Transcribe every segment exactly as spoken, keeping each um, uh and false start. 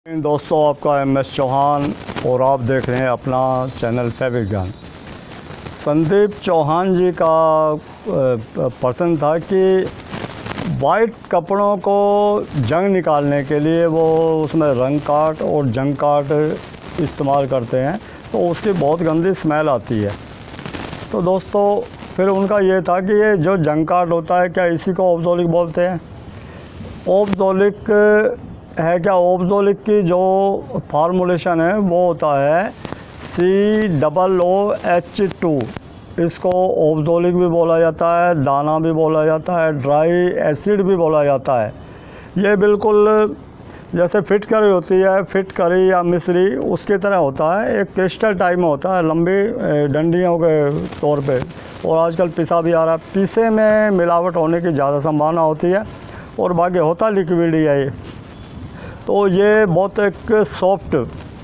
दोस्तों, आपका M S Chauhan और आप देख रहे हैं अपना चैनल फैब्रिक ज्ञान। संदीप चौहान जी का पसंद था कि वाइट कपड़ों को जंग निकालने के लिए वो उसमें रंग काट और जंग काट इस्तेमाल करते हैं, तो उसकी बहुत गंदी स्मेल आती है। तो दोस्तों, फिर उनका ये था कि ये जो जंग काट होता है, क्या इसी को ओब्ज़ोलिक बोलते हैं? ओब्ज़ोलिक है क्या? ओब्ज़ोलिक की जो फार्मूलेशन है वो होता है C double O H two. इसको ओब्ज़ोलिक भी बोला जाता है, दाना भी बोला जाता है, ड्राई एसिड भी बोला जाता है। ये बिल्कुल जैसे फिटकरी होती है, फिटकरी या मिश्री, उसकी तरह होता है। एक क्रिस्टल टाइप में होता है, लंबी डंडियों के तौर पे, और आजकल पिसा भी आ रहा है। पीसे में मिलावट होने की ज़्यादा संभावना होती है और बाकी होता लिक्विड ही है ये। तो ये बहुत एक सॉफ्ट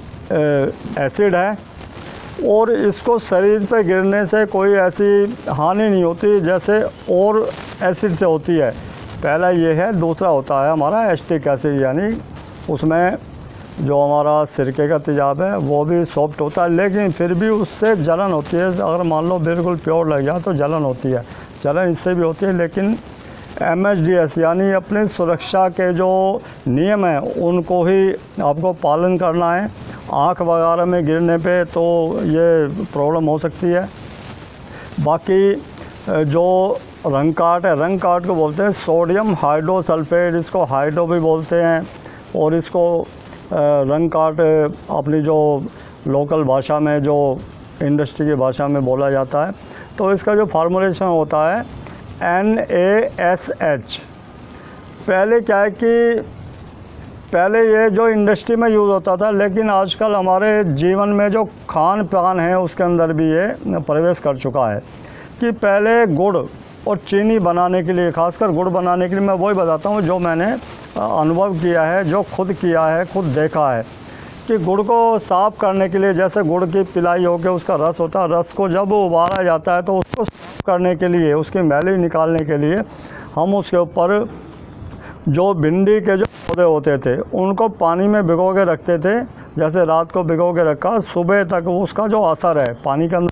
एसिड है और इसको शरीर पे गिरने से कोई ऐसी हानि नहीं होती जैसे और एसिड से होती है। पहला ये है। दूसरा होता है हमारा एस्टिक एसिड, यानी उसमें जो हमारा सिरके का तेजाब है वो भी सॉफ्ट होता है, लेकिन फिर भी उससे जलन होती है। अगर मान लो बिल्कुल प्योर लग जाए तो जलन होती है। जलन इससे भी होती है, लेकिन एम एच डी एस यानी अपनी सुरक्षा के जो नियम हैं उनको ही आपको पालन करना है। आँख वगैरह में गिरने पे तो ये प्रॉब्लम हो सकती है। बाकी जो रंग काट है, रंग काट को बोलते हैं सोडियम हाइड्रोसल्फेट, इसको हाइड्रो भी बोलते हैं, और इसको रंग काट अपनी जो लोकल भाषा में, जो इंडस्ट्री की भाषा में बोला जाता है। तो इसका जो फार्मूलेशन होता है एन ए एस एच। पहले क्या है कि पहले ये जो इंडस्ट्री में यूज़ होता था, लेकिन आजकल हमारे जीवन में जो खान पान है उसके अंदर भी ये प्रवेश कर चुका है। कि पहले गुड़ और चीनी बनाने के लिए, खासकर गुड़ बनाने के लिए, मैं वही बताता हूँ जो मैंने अनुभव किया है, जो खुद किया है, खुद देखा है। कि गुड़ को साफ़ करने के लिए, जैसे गुड़ की पिलाई हो के उसका रस होता है, रस को जब उबाला जाता है तो उसको साफ़ करने के लिए, उसकी मैली निकालने के लिए हम उसके ऊपर जो भिंडी के जो पौधे होते थे उनको पानी में भिगो के रखते थे। जैसे रात को भिगो के रखा, सुबह तक उसका जो असर है पानी के अंदर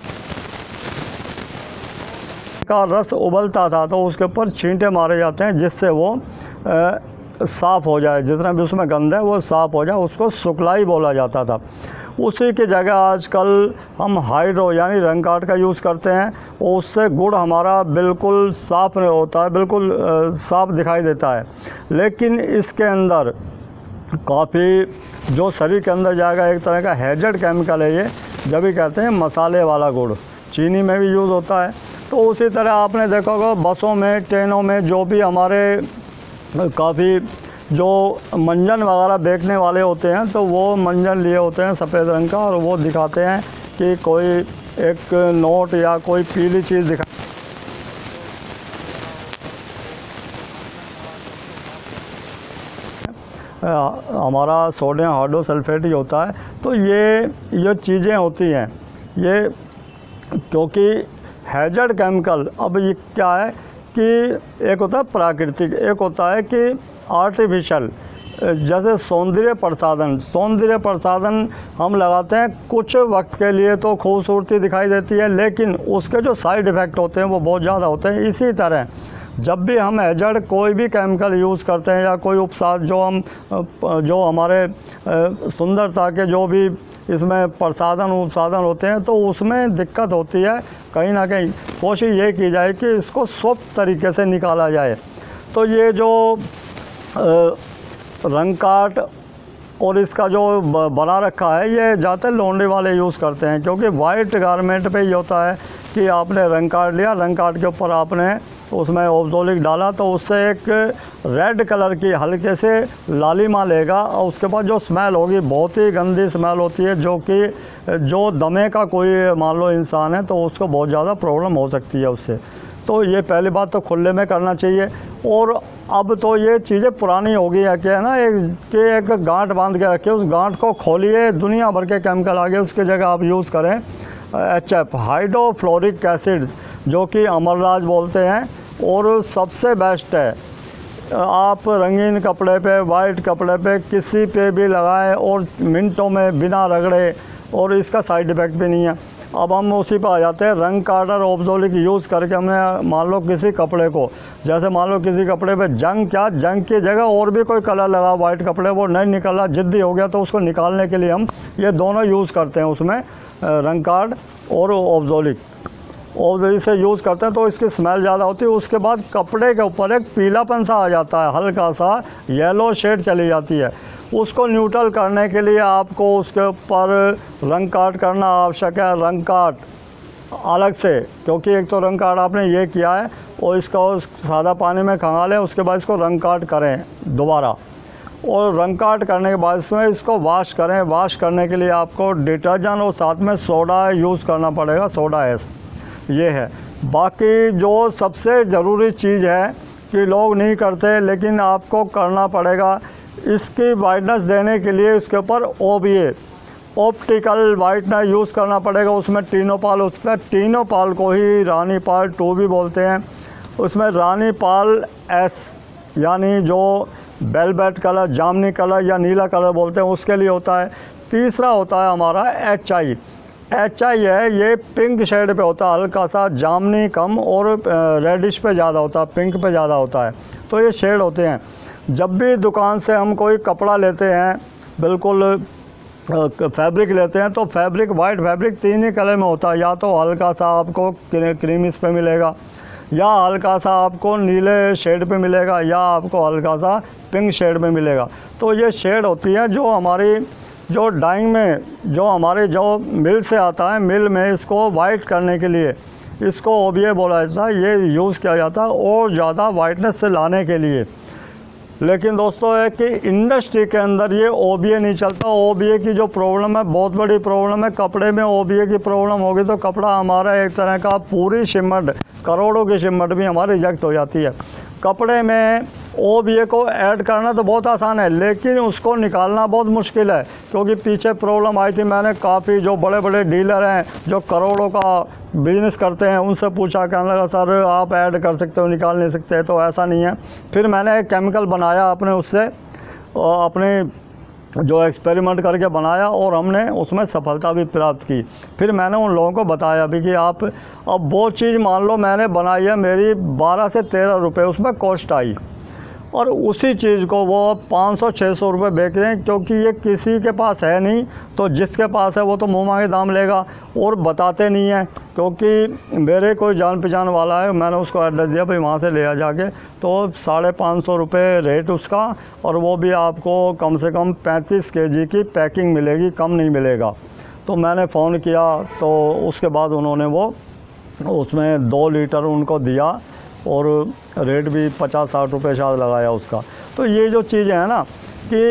का रस उबलता था, तो उसके ऊपर छींटे मारे जाते हैं जिससे वो साफ़ हो जाए, जितना भी उसमें गंद है वो साफ़ हो जाए। उसको सुखलाई बोला जाता था। उसी की जगह आजकल हम हाइड्रो यानी रंग काट का यूज़ करते हैं, और उससे गुड़ हमारा बिल्कुल साफ़ नहीं होता है, बिल्कुल साफ़ दिखाई देता है। लेकिन इसके अंदर काफ़ी जो शरीर के अंदर जाएगा, एक तरह का हैज़र्ड केमिकल है ये, जब भी कहते हैं मसाले वाला गुड़। चीनी में भी यूज़ होता है। तो उसी तरह आपने देखा होगा बसों में, ट्रेनों में, जो भी हमारे काफ़ी जो मंजन वगैरह बेचने वाले होते हैं, तो वो मंजन लिए होते हैं सफ़ेद रंग का, और वो दिखाते हैं कि कोई एक नोट या कोई पीली चीज़ दिखा, हमारा सोडियम हाइड्रोसल्फेट ही होता है। तो ये ये चीज़ें होती हैं ये, क्योंकि हैज़र्ड केमिकल, अब ये क्या है कि एक होता है प्राकृतिक, एक होता है कि आर्टिफिशियल। जैसे सौंदर्य प्रसाधन, सौंदर्य प्रसाधन हम लगाते हैं कुछ वक्त के लिए तो खूबसूरती दिखाई देती है, लेकिन उसके जो साइड इफ़ेक्ट होते हैं वो बहुत ज़्यादा होते हैं। इसी तरह जब भी हम हैज़र्ड कोई भी केमिकल यूज़ करते हैं या कोई उपसाद जो हम जो हमारे सुंदरता के जो भी इसमें प्रसाधन उपसाधन होते हैं, तो उसमें दिक्कत होती है। कहीं ना कहीं कोशिश ये की जाए कि इसको सॉफ्ट तरीके से निकाला जाए। तो ये जो रंग काट और इसका जो बना रखा है, ये ज़्यादातर लॉन्ड्री वाले यूज़ करते हैं, क्योंकि वाइट गारमेंट पे ये होता है कि आपने रंग काट लिया, रंग काट के ऊपर आपने उसमें ओब्ज़ोलिक डाला, तो उससे एक रेड कलर की हल्के से लालिमा लेगा, और उसके बाद जो स्मेल होगी बहुत ही गंदी स्मेल होती है, जो कि जो दमे का कोई मान लो इंसान है तो उसको बहुत ज़्यादा प्रॉब्लम हो सकती है उससे। तो ये पहली बात तो खुले में करना चाहिए। और अब तो ये चीज़ें पुरानी हो गई है, क्या है ना, एक कि एक गांठ बांध के रखिए, उस गांठ को खोलिए, दुनिया भर के केमिकल आ गए, उसकी जगह आप यूज़ करें एच एफ हाइड्रोफ्लोरिक एसिड, जो कि अमरराज बोलते हैं, और सबसे बेस्ट है। आप रंगीन कपड़े पे, वाइट कपड़े पे, किसी पे भी लगाएं और मिनटों में बिना रगड़े, और इसका साइड इफ़ेक्ट भी नहीं है। अब हम उसी पे आ जाते हैं। रंग कार्डर ऑब्जोलिक यूज़ करके हमने मान लो किसी कपड़े को, जैसे मान लो किसी कपड़े पे जंग, क्या जंग की जगह और भी कोई कलर लगा वाइट कपड़े, वो नहीं निकल रहा, जिद्दी हो गया, तो उसको निकालने के लिए हम ये दोनों यूज़ करते हैं उसमें, रंग कार्ड और ऑब्जोलिक ऑब्जोलिक से यूज़ करते हैं, तो इसकी स्मेल ज़्यादा होती है। उसके बाद कपड़े के ऊपर एक पीलापन सा आ जाता है, हल्का सा येलो शेड चली जाती है। उसको न्यूट्रल करने के लिए आपको उसके ऊपर रंग काट करना आवश्यक है, रंग काट अलग से, क्योंकि एक तो रंग काट आपने ये किया है और इसको सादा पानी में खंगालें, उसके बाद इसको रंग काट करें दोबारा, और रंग काट करने के बाद इसमें इसको वॉश करें। वॉश करने के लिए आपको डिटर्जेंट और साथ में सोडा यूज़ करना पड़ेगा, सोडा एस, ये है। बाकी जो सबसे ज़रूरी चीज़ है कि लोग नहीं करते लेकिन आपको करना पड़ेगा, इसकी वाइटनेस देने के लिए इसके ऊपर O B A optical whitener use करना पड़ेगा। उसमें टीनोपाल, उसमें टीनोपाल को ही रानी पाल टू भी बोलते हैं। उसमें रानी पाल एस यानी जो वेलवेट कलर, जामनी कलर या नीला कलर बोलते हैं, उसके लिए होता है। तीसरा होता है हमारा एच आई। एच आई है, ये पिंक शेड पे होता है, हल्का सा जामनी कम और रेडिश पे ज़्यादा होता है, पिंक पे ज़्यादा होता है। तो ये शेड होते हैं। जब भी दुकान से हम कोई कपड़ा लेते हैं, बिल्कुल फैब्रिक लेते हैं, तो फैब्रिक वाइट फैब्रिक तीन ही कलर में होता है। या तो हल्का सा आपको क्रीम इस पे मिलेगा, या हल्का सा आपको नीले शेड पे मिलेगा, या आपको हल्का सा पिंक शेड में मिलेगा। तो ये शेड होती है जो हमारी जो डाइंग में, जो हमारे जो मिल से आता है, मिल में इसको वाइट करने के लिए इसको ओ बी ए बोला जाता है, ये यूज़ किया जाता है और ज़्यादा वाइटनेस से लाने के लिए। लेकिन दोस्तों है कि इंडस्ट्री के अंदर ये ओ बी ए नहीं चलता। ओ बी ए की जो प्रॉब्लम है, बहुत बड़ी प्रॉब्लम है। कपड़े में ओ बी ए की प्रॉब्लम होगी तो कपड़ा हमारा एक तरह का पूरी शिमट, करोड़ों की शिमट भी हमारी रिजेक्ट हो जाती है। कपड़े में ओ बी ए को ऐड करना तो बहुत आसान है, लेकिन उसको निकालना बहुत मुश्किल है, क्योंकि पीछे प्रॉब्लम आई थी। मैंने काफ़ी जो बड़े बड़े डीलर हैं जो करोड़ों का बिजनेस करते हैं, उनसे पूछा, कहने लगा सर आप ऐड कर सकते हो, निकाल नहीं सकते। तो ऐसा नहीं है। फिर मैंने एक केमिकल बनाया अपने उससे, अपने जो एक्सपेरिमेंट करके बनाया, और हमने उसमें सफलता भी प्राप्त की। फिर मैंने उन लोगों को बताया भी कि आप, अब वो चीज़ मान लो मैंने बनाई है, मेरी बारह से तेरह रुपये उसमें कॉस्ट आई, और उसी चीज़ को वो पाँच सौ छः सौ रुपये बेच रहे हैं, क्योंकि ये किसी के पास है नहीं। तो जिसके पास है वो तो मुँह मांगे दाम लेगा और बताते नहीं हैं। क्योंकि मेरे कोई जान पहचान वाला है, मैंने उसको एड्रेस दिया भाई वहाँ से ले आ जाके, तो साढ़े पाँच सौ रुपये रेट उसका, और वो भी आपको कम से कम पैंतीस केजी की पैकिंग मिलेगी, कम नहीं मिलेगा। तो मैंने फ़ोन किया, तो उसके बाद उन्होंने वो उसमें दो लीटर उनको दिया, और रेट भी पचास साठ रुपये शायद लगाया उसका। तो ये जो चीज़ें हैं ना कि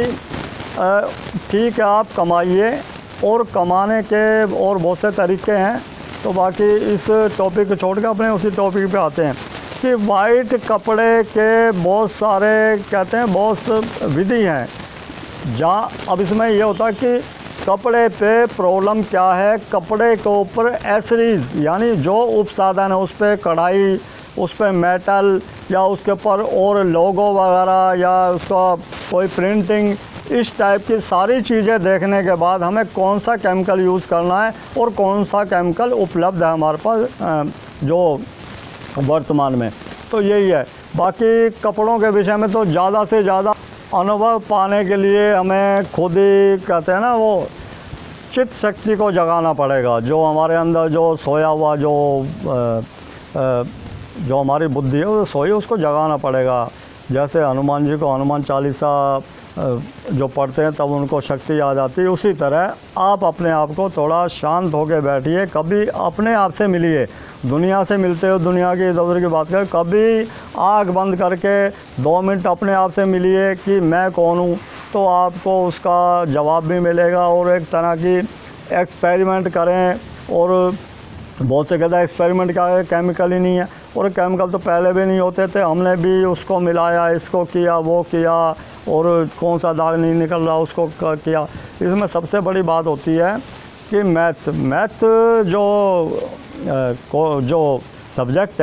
ठीक है आप कमाइए, और कमाने के और बहुत से तरीके हैं। तो बाकी इस टॉपिक को छोड़ के अपने उसी टॉपिक पे आते हैं कि वाइट कपड़े के बहुत सारे कहते हैं बहुत विधि हैं। जहाँ अब इसमें ये होता है कि कपड़े पे प्रॉब्लम क्या है, कपड़े के ऊपर एसरीज यानी जो उपसाधन है, उस पर कढ़ाई, उस पर मेटल, या उसके ऊपर और लोगो वगैरह, या उसका कोई प्रिंटिंग, इस टाइप की सारी चीज़ें देखने के बाद हमें कौन सा केमिकल यूज़ करना है और कौन सा केमिकल उपलब्ध है हमारे पास जो वर्तमान में। तो यही है। बाकी कपड़ों के विषय में तो ज़्यादा से ज़्यादा अनुभव पाने के लिए हमें खुद ही कहते हैं ना वो चित्त शक्ति को जगाना पड़ेगा। जो हमारे अंदर जो सोया हुआ जो आ, आ, जो हमारी बुद्धि है वो सोई, उसको जगाना पड़ेगा। जैसे हनुमान जी को हनुमान चालीसा जो पढ़ते हैं तब उनको शक्ति आ जाती है, उसी तरह आप अपने आप को थोड़ा शांत होकर बैठिए। कभी अपने आप से मिलिए। दुनिया से मिलते हो, दुनिया की इधर उधर की बात करें, कभी आँख बंद करके दो मिनट अपने आप से मिलिए कि मैं कौन हूँ, तो आपको उसका जवाब भी मिलेगा। और एक तरह की एक्सपेरिमेंट करें, और बहुत से कहते हैं एक्सपेरिमेंट क्या है, केमिकल ही नहीं है, और केमिकल तो पहले भी नहीं होते थे, हमने भी उसको मिलाया, इसको किया, वो किया, और कौन सा दाग नहीं निकल रहा उसको किया। इसमें सबसे बड़ी बात होती है कि मैथ मैथ जो को जो सब्जेक्ट है,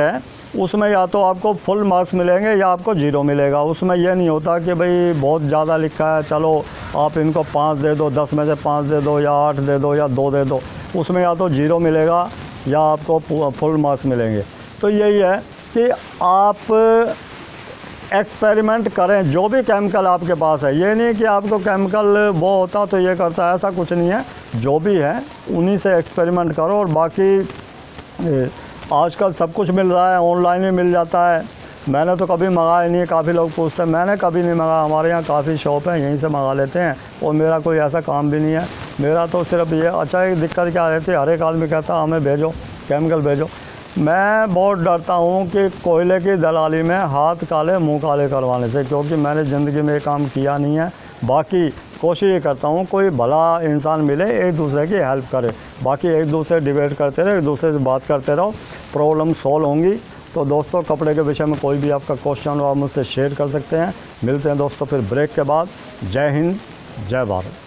उसमें या तो आपको फुल मार्क्स मिलेंगे या आपको ज़ीरो मिलेगा। उसमें यह नहीं होता कि भाई बहुत ज़्यादा लिखा है चलो आप इनको पाँच दे दो, दस में से पाँच दे दो या आठ दे दो या दो दे दो। उसमें या तो ज़ीरो मिलेगा या आपको फुल मार्क्स मिलेंगे। तो यही है कि आप एक्सपेरिमेंट करें जो भी केमिकल आपके पास है। ये नहीं कि आपको केमिकल वो होता तो ये करता है, ऐसा कुछ नहीं है। जो भी है उन्हीं से एक्सपेरिमेंट करो। और बाकी आजकल सब कुछ मिल रहा है, ऑनलाइन भी मिल जाता है। मैंने तो कभी मंगाया नहीं है, काफ़ी लोग पूछते हैं, मैंने कभी नहीं मंगाया। हमारे यहाँ काफ़ी शॉप है, यहीं से मंगा लेते हैं और मेरा कोई ऐसा काम भी नहीं है। मेरा तो सिर्फ ये अच्छा एक दिक्कत क्या रहती है, हर एक आदमी कहता है हमें भेजो केमिकल भेजो। मैं बहुत डरता हूँ कि कोयले की दलाली में हाथ काले मुंह काले करवाने से, क्योंकि मैंने ज़िंदगी में ये काम किया नहीं है। बाकी कोशिश ये करता हूँ कोई भला इंसान मिले, एक दूसरे की हेल्प करे। बाकी एक दूसरे डिबेट करते रहो, एक दूसरे से बात करते रहो, प्रॉब्लम सॉल्व होंगी। तो दोस्तों कपड़े के विषय में कोई भी आपका क्वेश्चन हो आप मुझसे शेयर कर सकते हैं। मिलते हैं दोस्तों फिर ब्रेक के बाद। जय हिंद, जय भारत।